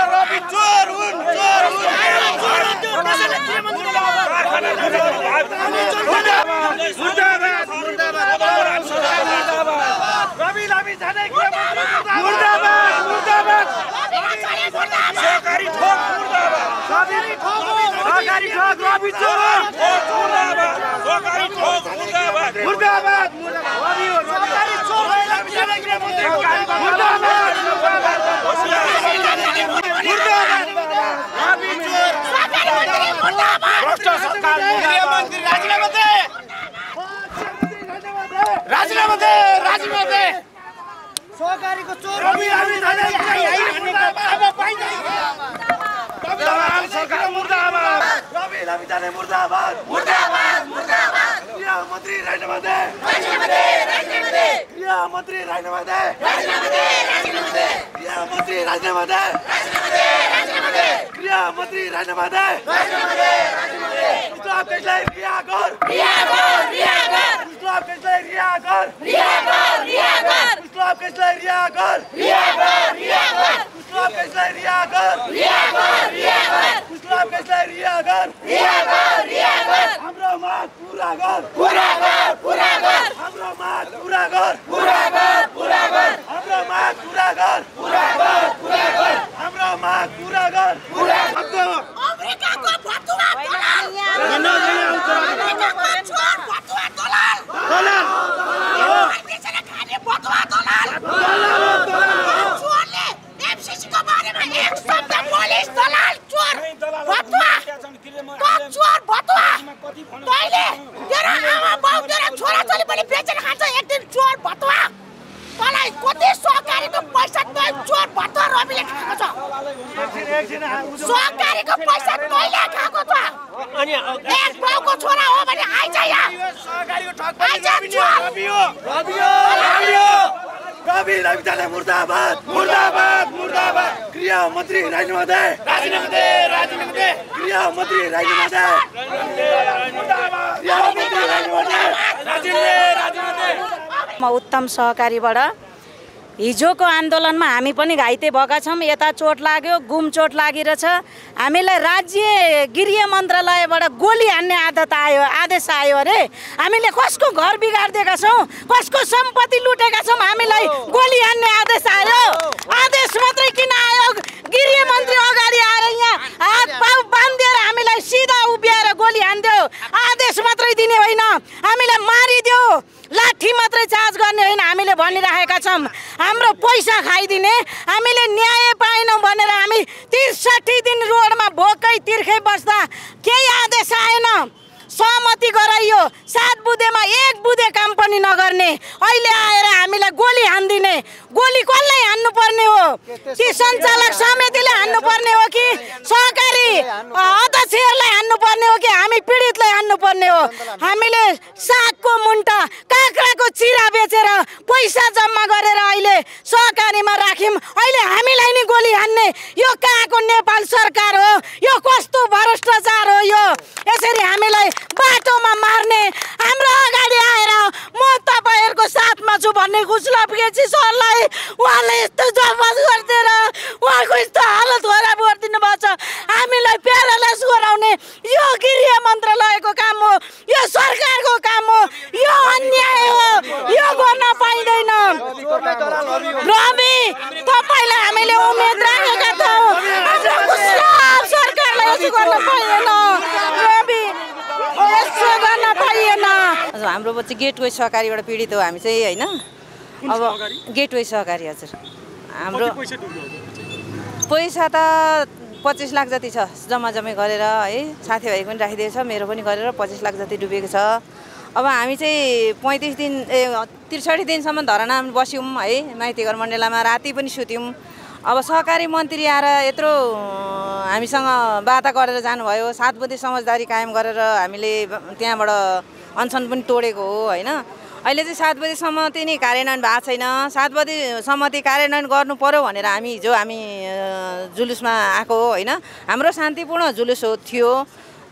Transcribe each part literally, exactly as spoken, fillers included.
रवि चोर हुन् चोर हुन् रवि लामी जाने मुर्दाबाद मुर्दाबाद सहकारी ठोक मुर्दाबाद सहकारी ठोक सहकारी ठोक रवि चोर मुर्दाबाद सहकारी ठोक मुर्दाबाद मुर्दाबाद रवि हो सहकारी चोर लामी जाने मुर्दाबाद राजीनामा दे राजीनामा दे सहकारीको चोर रवि लामी जाने अब पाइन्छ सरकार मुर्दाबाद रवि लामी जाने मुर्दाबाद मुर्दाबाद मुर्दाबाद गृह मन्त्री राजीनामा दे राजीनामा दे राजीनामा दे गृह मन्त्री राजीनामा दे राजीनामा दे राजीनामा दे गृह मन्त्री राजीनामा दे राजीनामा दे राजीनामा दे गृह मन्त्री राजीनामा दे राजीनामा दे राजीनामा दे इस्लाम केसलाई रिहा गर रिहा गर रिहा गर इस्लाम केसलाई रिहा गर रिहा गर रिहा गर इस्लाम केसलाई रिहा गर रिहा गर रिहा गर इस्लाम केसलाई रिहा गर रिहा गर रिहा गर इस्लाम केसलाई रिहा गर रिहा गर रिहा गर हाम्रो माग पूरा गर पूरा गर पूरा गर हाम्रो माग पूरा गर पूरा गर पूरा गर हाम्रो माग पूरा गर पूरा गर पूरा गर हाम्रो माग पूरा गर पूरा गर अमेरिकाको फतुवा दलाल अमेरिकाको छोर फतुवा दलाल दलाल देशले खाने फतुवा दलाल चोरले एमसीसी को बारेमा एक शब्द पुलिस दलाल चोर फतुवा तो चोर फतुवा तैले तेरा आमा बाउ तेरा छोरा छोरी पनि बेचेर खान्छ एक दिन चोर फतुवा तलाई कति सहकारीको पैसा तै चोर फतुवा रविले खाएको छ सहकारीको पैसा तैले खाएको छ अनि एक बाउको छोरा हो भने आइज यहाँ सहकारीको ठग आइज रवि हो रवि हो रवि हो रवि लामी जाने मुर्दाबाद मुर्दाबाद मुर्दाबाद गृह मन्त्री राजीनामा दे राजीनामा दे राजीनामा दे गृह मन्त्री राजीनामा दे मुर्दाबाद गृह मन्त्री राजीनामा दे राजीनामा दे म उत्तम सहकारीबाट हिजोको आन्दोलनमा हामी पनि घाइते भएका छौँ। यता चोट लाग्यो, गुम चोट लागिरहेछ। हामीलाई राज्य गृह मन्त्रालयबाट गोली हान्ने आदत आयो आदेश आयो अरे। हामीले कसको घर बिगार्दिएका छौँ, कसको सम्पत्ति लुटेका छौँ, हामीलाई गोली हान्ने आदेश आयो। आदेश मात्रै किन आयो? गृह मन्त्री अगाडि आएर यहाँ हात पाउ बाँधिदिएर हामीलाई सिधा उभिएर गोली हान्दियो। आदेश मात्रै दिने होइन, हामीलाई मारिदियो। लाठी मात्रै चार्ज गर्ने होइन, हामीले भनिरहेका छौँ। हाम्रो पैसा खाइदिने, हामीले न्याय पाएनौँ भनेर हामी त्रिसठी दिन रोडमा भोकै तिर्खै बस्दा केही आदेश आएन। सहमति गराइयो, सात बुधेमा एक बुधे काम पनि नगर्ने, अहिले आएर हामीलाई गोली हान्दिने। गोली कसलाई हान्नुपर्ने हो? ती सञ्चालक समितिले हान्नुपर्ने हो कि सहकारी अध्यक्षहरूलाई हान्नुपर्ने हो कि हामी पीडितलाई हान्नुपर्ने हो? हामीले सागको मुन्टा, काँक्राको चिरा बेचेर पैसा जम्मा गरेर अहिले सहकारीमा राख्यौँ। अहिले हामीलाई नि गोली हान्ने, यो कहाँको नेपाल सरकार हो? यो कस्तो भ्रष्टाचार हो यो? यसरी हामीलाई बाटोमा मार्ने, हाम्रो अगाडि आएर म तपाईँहरूको साथमा छु भन्ने घुसला पुगेपछि सरलाई उहाँले यस्तो जवाब गरिदिएर उहाँको यस्तो हालत खराब गरिदिनु भएको छ। हामीलाई प्यारालाइज गराउने यो गृह मन्त्रालयको काम हो, यो सरकारको काम हो, यो अन्याय हो, यो गर्न पाइँदैन। रवि, तपाईँलाई हामीले उम्मेद राखेका थियौँ, सरकारलाई यसो गर्न पाइँदैन। रवि, यसो गर्न पाइएन। हाम्रो बच्ची गेटवे सहकारीबाट पीडित हो हामी चाहिँ, होइन? अब गेटवे सहकारी हजुर, हाम्रो पैसा त पच्चिस लाख जति छ जम्मा जम्मै गरेर, है? साथीभाइ पनि राखिदिएको छ, मेरो पनि गरेर पच्चिस लाख जति डुबेको छ। अब हामी चाहिँ पैँतिस दिन ए त्रिसठी दिनसम्म धरनामा बस्यौँ, है? माइतीघर मण्डलामा राति पनि सुत्यौँ। अब सहकारी मन्त्री आएर यत्रो हामीसँग वादा गरेर जानुभयो, सात बुधे समझदारी कायम गरेर हामीले त्यहाँबाट अनसन पनि तोडेको हो, होइन? अहिले चाहिँ सात बजी सहमति नै कार्यान्वयन भएको छैन। सात बजी सहमति कार्यान्वयन गर्नु पर्यो भनेर हामी हिजो हामी जुलुसमा आएको हो, होइन? हाम्रो शान्तिपूर्ण जुलुस हो थियो,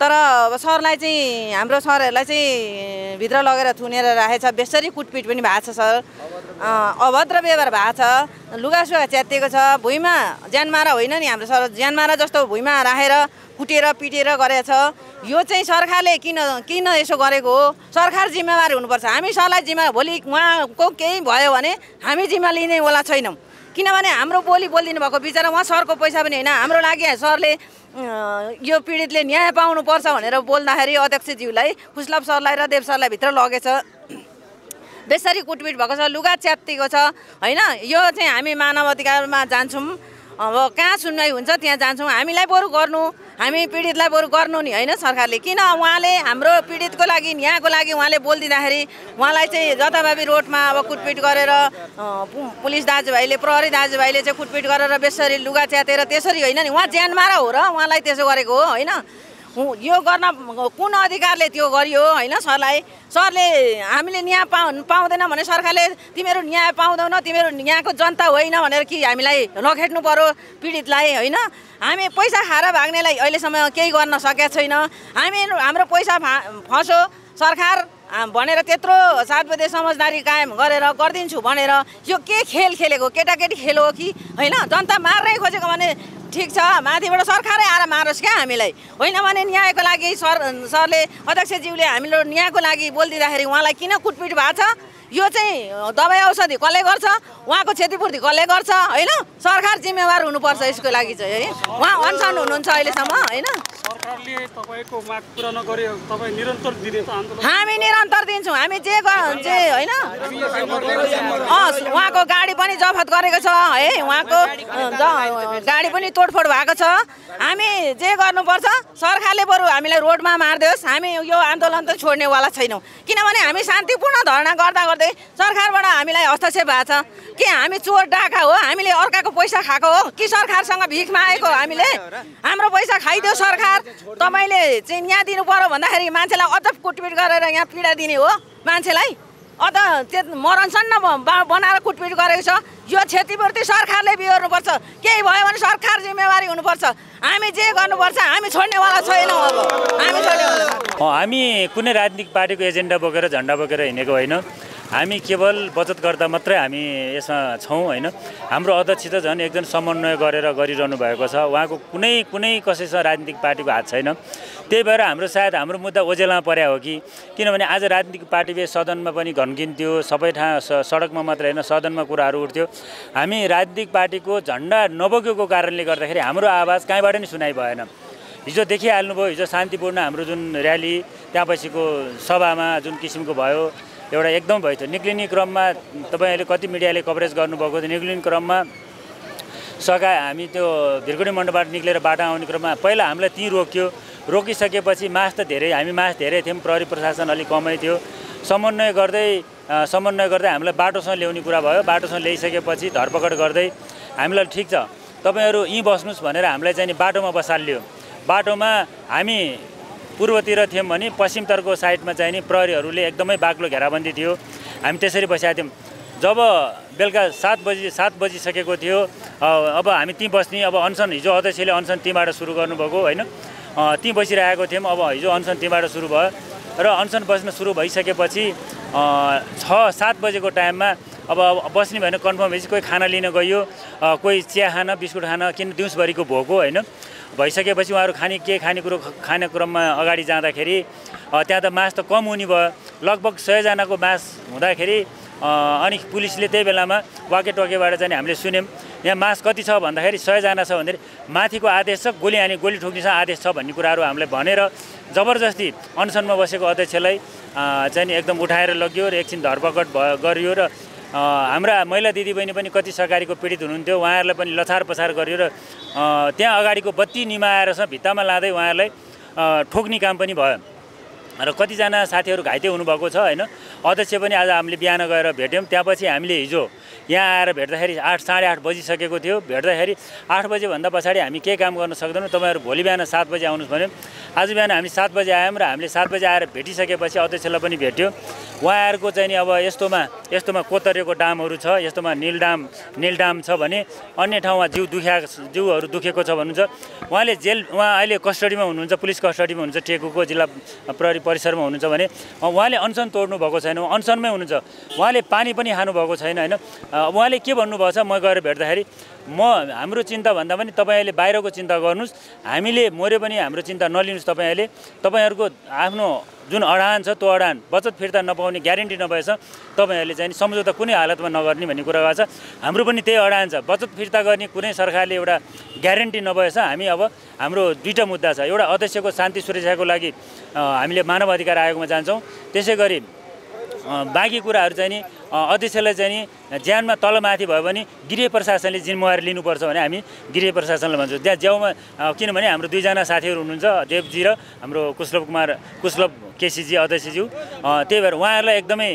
तर अब सरलाई चाहिँ हाम्रो सरहरूलाई चाहिँ भित्र लगेर थुनेर राखेछ, बेसरी कुटपिट पनि भएको छ सर, अभद्र व्यवहार भएको छ, लुगासुगा च्यातिएको छ, भुइँमा ज्यानमारा होइन नि हाम्रो सर, ज्यानमारा जस्तो भुइँमा राखेर कुटेर पिटेर गरेछ। यो चाहिँ सरकारले किन किन यसो गरेको हो? सरकार जिम्मेवारी हुनुपर्छ। हामी सरलाई जिम्मा भोलि उहाँको केही भयो भने हामी जिम्मा लिनेवाला छैनौँ, किनभने हाम्रो बोली बोलिदिनु भएको बिचरा उहाँ सरको पैसा पनि होइन, हाम्रो लागि सरले यो पीडितले न्याय पाउनुपर्छ भनेर बोल्दाखेरि अध्यक्षज्यूलाई, खुसलप सरलाई र देव सरलाई भित्र लगेछ, बेसरी कुटपिट भएको छ, लुगा च्यातिएको छ होइन। यो चाहिँ हामी मानव अधिकारमा जान्छौँ, अब कहाँ सुनवाई हुन्छ त्यहाँ जान्छौँ, हामीलाई बरु गर्नु, हामी पीडितलाई बरु गर्नु नि होइन सरकारले। किन उहाँले हाम्रो पीडितको लागि न्यायको लागि उहाँले बोलिदिँदाखेरि उहाँलाई चाहिँ जताभावी रोडमा अब कुटपिट गरेर पुलिस दाजुभाइले प्रहरी दाजुभाइले चाहिँ कुटपिट गरेर बेसरी लुगा च्यातेर त्यसरी होइन नि, उहाँ ज्यानमारा हो र उहाँलाई त्यसो गरेको हो होइन। यो गर्न कुन अधिकारले त्यो गरियो होइन सरलाई? सरले हामीले न्याय पाउ पाउँदैन भने सरकारले तिमीहरू न्याय पाउँदैनौ, तिमीहरू यहाँको जनता होइन भनेर कि हामीलाई नखेट्नु पर्यो पीडितलाई होइन। हामी पैसा खाएर भाग्नेलाई अहिलेसम्म केही गर्न सकेका छैन। हामी हाम्रो पैसा फस्यो सरकार भनेर त्यत्रो सात बजे समझदारी कायम गरेर गरिदिन्छु भनेर यो के खेल खेलेको? केटाकेटी खेल हो कि होइन? जनता मार्नै खोजेको भने ठिक छ, माथिबाट सरकारै आएर मारोस् क्या हामीलाई, होइन भने न्यायको लागि सर सरले अध्यक्षज्यूले हामीले न्यायको लागि बोलिदिँदाखेरि उहाँलाई किन कुटपिट भएको छ? यो चाहिँ दबाई औषधि कसले गर्छ? उहाँको क्षतिपूर्ति कसले गर्छ होइन? सरकार जिम्मेवार हुनुपर्छ यसको लागि चाहिँ है। उहाँ अनसन हुनुहुन्छ अहिलेसम्म होइन। सरकारले तपाईँको माग पुरा नगरे तपाईँ निरन्तर दिने आन्दोलन? हामी निरन्तर दिन्छौँ, हामी जे जे होइन। उहाँको गाडी पनि जफत गरेको छ है, उहाँको गाडी पनि तोडफोड भएको छ। हामी जे गर्नुपर्छ सरकारले बरु हामीलाई रोडमा मारिदियोस्, हामी यो आन्दोलन त छोड्नेवाला छैनौँ, किनभने हामी शान्तिपूर्ण धरना गर्दा गर्दै सरकारबाट हामीलाई हस्तक्षेप भएको छ कि हामी चोर डाका हो, हामीले अर्काको पैसा खाएको हो कि सरकारसँग भिख मागेको हामीले? हाम्रो पैसा खाइदियो सरकार, तपाईँले चाहिँ न्याय दिनु पर्यो भन्दाखेरि मान्छेलाई अझ कुटपिट गरेर यहाँ पीडा दिने हो मान्छेलाई, अझ त्यो मरणसम्म बनाएर कुटपिट गरेको छ। यो क्षतिपूर्ति सरकारले बिहोर्नुपर्छ, केही भयो भने सरकार जिम्मेवारी हुनुपर्छ। हामी जे गर्नुपर्छ हामी छोड्नेवाला छैनौँ, अब हामी छोड्नेवाला छैनौँ। हामी कुनै राजनीतिक पार्टीको एजेन्डा बोकेर झन्डा बोकेर हिँडेको होइन, हामी केवल बचत गर्दा मात्रै हामी यसमा छौँ होइन। हाम्रो अध्यक्ष त झन् एकजना समन्वय गरेर गरिरहनु भएको छ, उहाँको कुनै कुनै कसैसँग राजनीतिक पार्टीको हात छैन। त्यही भएर हाम्रो सायद हाम्रो मुद्दा ओझेलमा पर्या हो कि, किनभने आज राजनीतिक पार्टीले सदनमा पनि घन्किन्थ्यो, सबै ठाउँ सडकमा मात्रै होइन सदनमा कुराहरू उठ्थ्यो। हामी राजनीतिक पार्टीको झन्डा नबोकेको कारणले गर्दाखेरि हाम्रो आवाज कहीँबाट नि सुनाइ भएन। हिजो देखिहाल्नुभयो, हिजो शान्तिपूर्ण हाम्रो जुन र्याली त्यहाँ पछिको सभामा जुन किसिमको भयो, एउटा एकदम भयो थियो। निक्लिने क्रममा तपाईँहरूले कति मिडियाले कभरेज गर्नुभएको थियो, निक्लिने क्रममा सघा हामी त्यो भिरगुडी मण्डपबाट निक्लेर बाटो आउने क्रममा पहिला हामीलाई त्यहीँ रोक्यो, रोकिसकेपछि मास त धेरै हामी मास धेरै थियौँ, प्रहरी प्रशासन अलिक कमै थियो, समन्वय गर्दै समन्वय गर्दै हामीलाई बाटोसँग ल्याउने कुरा भयो। बाटोसँग ल्याइसकेपछि धरपकड गर्दै हामीलाई ठिक छ तपाईँहरू यहीँ बस्नुहोस् भनेर हामीलाई चाहिँ बाटोमा बसालियो। बाटोमा हामी पूर्वतिर थियौँ भने पश्चिमतर्फको साइडमा चाहिँ नि प्रहरीहरूले एकदमै बाक्लो घेराबन्दी थियो, हामी त्यसरी बसेका थियौँ। जब बेलुका सात बजी सात बजिसकेको थियो, अब हामी त्यहीँ बस्ने अब अनसन हिजो अध्यक्षले अनसन त्यहीँबाट सुरु गर्नुभएको होइन, त्यहीँ बसिरहेको थियौँ। अब हिजो अनसन त्यहीँबाट सुरु भयो र अनसन बस्न सुरु भइसकेपछि छ सात बजेको टाइममा अब बस्ने भने कन्फर्म भएपछि कोही खाना लिन गयो, कोही चिया खान बिस्कुट खान, किन दिउँसभरिको भोक हो होइन। भइसकेपछि उहाँहरू खाने के खानेकुरो खाने क्रममा अगाडि जाँदाखेरि त्यहाँ त मास त कम हुने भयो, लगभग सयजनाको मास हुँदाखेरि अनि पुलिसले त्यही बेलामा वाके टोकेबाट चाहिँ हामीले सुन्यौँ यहाँ मास कति छ भन्दाखेरि सयजना छ भन्दाखेरि माथिको आदेश छ गोली हानी गोली ठोक्ने आदेश छ भन्ने कुराहरू हामीलाई भनेर जबरजस्ती अनसनमा बसेको अध्यक्षलाई चाहिँ नि एकदम उठाएर लग्यो र एकछिन धरपकड भयो गरियो र हाम्रा महिला दिदीबहिनी पनि कति सरकारीको पीडित हुनुहुन्थ्यो, उहाँहरूलाई पनि लछार पछार गरियो र त्यहाँ अगाडिको बत्ती निमाएर भित्तामा लाँदै उहाँहरूलाई ठोक्ने काम पनि भयो। र कतिजना साथीहरू घाइते हुनुभएको छ होइन। अध्यक्ष पनि आज हामीले बिहान गएर भेट्यौँ। त्यहाँपछि हामीले हिजो यहाँ आएर भेट्दाखेरि आठ साढे आठ बजिसकेको थियो। भेट्दाखेरि आठ बजेभन्दा पछाडि हामी केही काम गर्न सक्दैनौँ, तपाईँहरू भोलि बिहान सात बजे आउनुहोस् भन्यो। आज बिहान हामी सात बजे आयौँ र हामीले सात बजे आएर भेटिसकेपछि अध्यक्षलाई पनि भेट्यो। उहाँहरूको चाहिँ नि अब यस्तोमा यस्तोमा कोतरेको डामहरू छ, यस्तोमा निलडाम निलडाम छ भने अन्य ठाउँमा जिउ दुख्या जिउहरू दुखेको छ भन्नुहुन्छ। उहाँले जेल उहाँ अहिले कस्टडीमा हुनुहुन्छ, पुलिस कस्टडीमा हुनुहुन्छ, टेकुको जिल्ला प्रहरी परिसरमा हुनुहुन्छ भने उहाँले अनसन तोड्नु भएको छैन, अनसनमै हुनुहुन्छ। उहाँले पानी पनि खानुभएको छैन होइन। उहाँले के भन्नुभएको छ, म गएर भेट्दाखेरि म हाम्रो चिन्ता भन्दा पनि तपाईँहरूले बाहिरको चिन्ता गर्नुहोस्, हामीले मऱ्यो पनि हाम्रो चिन्ता नलिनुहोस्। तपाईँहरूले तपाईँहरूको आफ्नो जुन अडान छ त्यो अडान बचत फिर्ता नपाउने ग्यारेन्टी नभएछ तपाईँहरूले चाहिँ सम्झौता कुनै हालतमा नगर्ने भन्ने कुरा भएको छ। हाम्रो पनि त्यही अडान छ, बचत फिर्ता गर्ने कुनै सरकारले एउटा ग्यारेन्टी नभएछ हामी अब हाम्रो दुईवटा मुद्दा छ। एउटा अध्यक्षको शान्ति सुरक्षाको लागि हामीले मानव अधिकार आयोगमा जान्छौँ। त्यसै गरी बाँकी कुराहरू चाहिँ नि अध्यक्षलाई चाहिँ नि ज्यानमा तलमाथि भयो भने गृह प्रशासनले जिम्मेवारी लिनुपर्छ भने हामी गृह प्रशासनलाई भन्छौँ। त्यहाँ ज्याउमा किनभने हाम्रो दुईजना साथीहरू हुनुहुन्छ, देवजी र हाम्रो कुशलभ कुमार कुशलभ केसीजी अध्यक्षज्यू। त्यही भएर उहाँहरूलाई एकदमै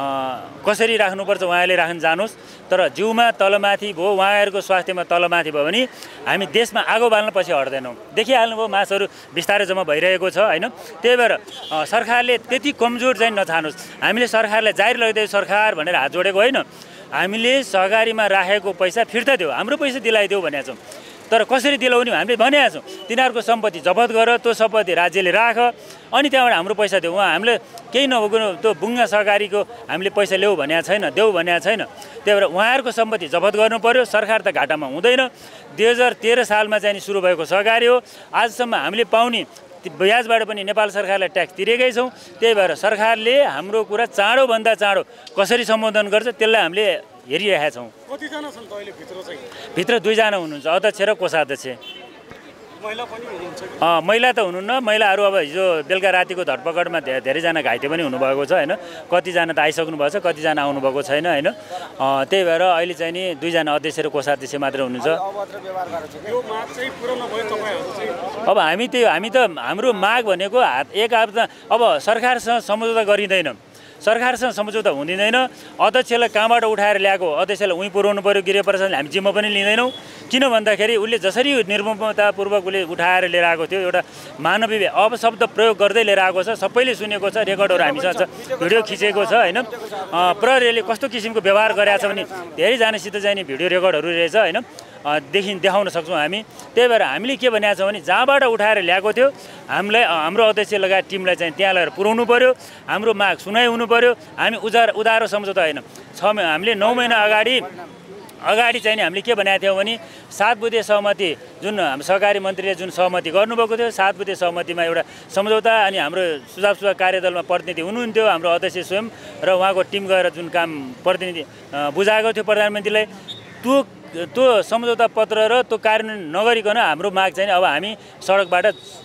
कसरी राख्नुपर्छ उहाँले राख्न जानुहोस्। तर जिउमा तलमाथि भयो, उहाँहरूको स्वास्थ्यमा तलमाथि भयो भने हामी देशमा आगो बाल्न पछि हट्दैनौँ। देखिहाल्नुभयो मासहरू बिस्तारै जम्मा भइरहेको छ होइन। त्यही भएर सरकारले त्यति कमजोर चाहिँ नछानोस्। हामीले सरकारलाई जाहिर लगिदियो सरकार भनेर हात जोडेको होइन, हामीले सहकारीमा राखेको पैसा फिर्ता दियो, हाम्रो पैसा दिलाइदेऊ भनेका छौँ। तर कसरी दिलाउने हामीले भनेका छौँ, तिनीहरूको सम्पत्ति जफत गर, त्यो सम्पत्ति राज्यले राख, अनि त्यहाँबाट हाम्रो पैसा देऊ। उहाँ हामीले केही नभएको त्यो बुङ्गा सहकारीको हामीले पैसा ल्याऊ भनेको छैन, देऊ भनेको छैन। त्यही भएर उहाँहरूको सम्पत्ति जफत गर्नु पर्यो। सरकार त घाटामा हुँदैन। दुई हजार तेह्र सालमा चाहिँ सुरु भएको सहकारी हो। आजसम्म हामीले पाउने ब्याजबाट पनि नेपाल सरकारलाई ट्याक्स तिरेकै छौँ। त्यही भएर सरकारले हाम्रो कुरा चाँडोभन्दा चाँडो कसरी सम्बोधन गर्छ त्यसलाई हामीले हेरिरहेका छौँ। कतिजना छन् त अहिले भित्र चाहिँ? भित्र दुईजना हुनुहुन्छ, अध्यक्ष र कोषाध्यक्ष। महिला पनि हुनुहुन्छ? महिला त हुनुहुन्न। महिलाहरू अब हिजो बेलुका रातिको धरपकडमा धे धेरैजना घाइते पनि हुनुभएको छ होइन। कतिजना त आइसक्नु भएको छ, कतिजना आउनुभएको छैन होइन। त्यही भएर अहिले चाहिँ नि दुईजना अध्यक्ष र कोषाध्यक्ष मात्रै हुनुहुन्छ। अब हामी त्यही हामी त हाम्रो माग भनेको हात एक हप्ता अब सरकारसँग सम्झौता गरिँदैन, सरकारसँग सम्झौता हुँदैन। अध्यक्षलाई कहाँबाट उठाएर ल्याएको अध्यक्षलाई उहीँ पुर्याउनु पऱ्यो गृह प्रशासनले, हामी जिम्मा पनि लिँदैनौँ। किन भन्दाखेरि उसले जसरी निर्ममतापूर्वक उसले उठाएर लिएर आएको थियो, एउटा मानवीय अपशब्द प्रयोग गर्दै लिएर आएको छ, सबैले सुनेको छ, रेकर्डहरू हामीसँग छ, भिडियो खिचेको छ होइन। प्रहरीले कस्तो किसिमको व्यवहार गरेको छ भने धेरैजनासित चाहिँ नि भिडियो रेकर्डहरू रहेछ होइन, देखि देखाउन सक्छौँ हामी। त्यही भएर हामीले के भनेको छौँ भने जहाँबाट उठाएर ल्याएको थियो हामीलाई हाम्रो अध्यक्ष लगायत टिमलाई चाहिँ त्यहाँ लगेर पुर्याउनु पऱ्यो, हाम्रो माग सुनाइ हुनु पऱ्यो। हामी उजार उधारो सम्झौता होइन, छ हामीले नौ महिना अगाडि अगाडि चाहिँ हामीले के भनेको थियौँ भने सात बुधे सहमति जुन हाम्रो सहकारी मन्त्रीले जुन सहमति गर्नुभएको थियो, सात बुधे सहमतिमा एउटा सम्झौता। अनि हाम्रो सुझाव सुझाव कार्यदलमा प्रतिनिधि हुनुहुन्थ्यो हाम्रो अध्यक्ष स्वयं र उहाँको टिम गएर जुन काम प्रतिनिधि बुझाएको थियो प्रधानमन्त्रीलाई, त्यो त्यो सम्झौता पत्र र त्यो कार्यान्वयन नगरिकन हाम्रो माग चाहिँ अब हामी सडकबाट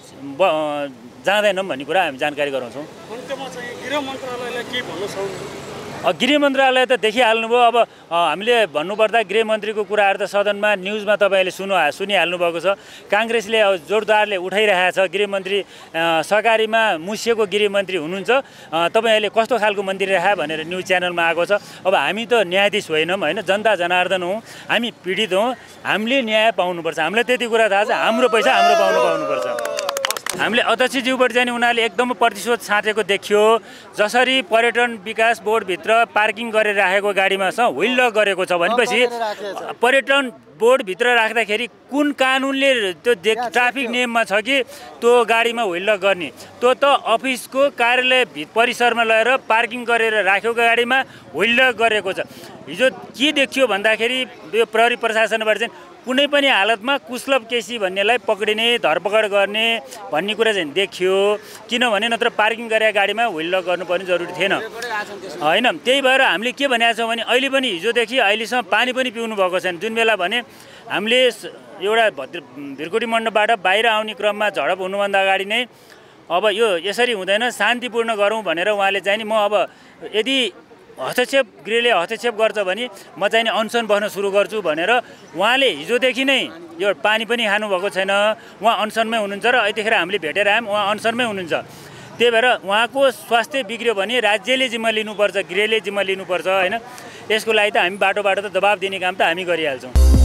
जाँदैनौँ भन्ने कुरा हामी जानकारी गराउँछौँ। गृह मन्त्रालयलाई के भन्नु सक्नुहुन्छ? गृह मन्त्रालय त देखिहाल्नुभयो। अब हामीले भन्नुपर्दा गृहमन्त्रीको कुराहरू त सदनमा न्युजमा तपाईँले सुनु सुनिहाल्नु भएको छ। काङ्ग्रेसले जोरदारले उठाइरहेको छ, गृहमन्त्री सहकारीमा मुसिएको गृहमन्त्री हुनुहुन्छ, तपाईँहरूले कस्तो खालको मन्त्री राखे भनेर न्युज च्यानलमा आएको छ। अब हामी त न्यायाधीश होइनौँ होइन, जनता जनार्दन हौँ, हामी पीडित हौँ, हामीले न्याय पाउनुपर्छ। हामीलाई त्यति कुरा थाहा छ, हाम्रो पैसा हाम्रो पाउनु पाउनुपर्छ। हामीले अध्यक्षज्यूबाट चाहिँ उनीहरूले एकदम प्रतिशोध छाँटेको देखियो। जसरी पर्यटन विकास बोर्डभित्र पार्किङ गरेर राखेको गाडीमा छ व्हिल लक गरेको छ भनेपछि पर्यटन बोर्डभित्र राख्दाखेरि कुन कानुनले त्यो ट्राफिक नियममा छ कि त्यो गाडीमा व्हिल लक गर्ने? त्यो त अफिसको कार्यालय परिसरमा लगेर पार्किङ गरेर राखेको गाडीमा व्हिल लक गरेको छ। हिजो के देखियो भन्दाखेरि यो प्रहरी प्रशासनबाट चाहिँ कुनै पनि हालतमा कुशलभ केसी भन्नेलाई पक्रिने धरपकड गर्ने भन्ने कुरा चाहिँ देखियो। किनभने नत्र पार्किङ गरेका गाडीमा व्हिल लक गर्नुपर्ने जरुरी थिएन होइन। त्यही भएर हामीले के भनेका छौँ भने अहिले पनि हिजोदेखि अहिलेसम्म पानी पनि पिउनु भएको छैन। जुन बेला भने हामीले एउटा भिरकोटी मण्डपबाट बाहिर आउने क्रममा झडप हुनुभन्दा अगाडि नै अब यो यसरी हुँदैन, शान्तिपूर्ण गरौँ भनेर उहाँले चाहिँ नि म अब यदि हस्तक्षेप गृहले हस्तक्षेप गर्छ भने म चाहिँ नि अनसन बस्न सुरु गर्छु भनेर उहाँले हिजोदेखि नै यो पानी पनि खानुभएको छैन। उहाँ अनसनमै हुनुहुन्छ र यतिखेर हामीले भेटेर आयौँ, उहाँ अनसनमै हुनुहुन्छ। त्यही भएर उहाँको स्वास्थ्य बिग्रियो भने राज्यले जिम्मा लिनुपर्छ, गृहले जिम्मा लिनुपर्छ होइन। यसको लागि त हामी बाटो बाटो त दबाब दिने काम त हामी गरिहाल्छौँ।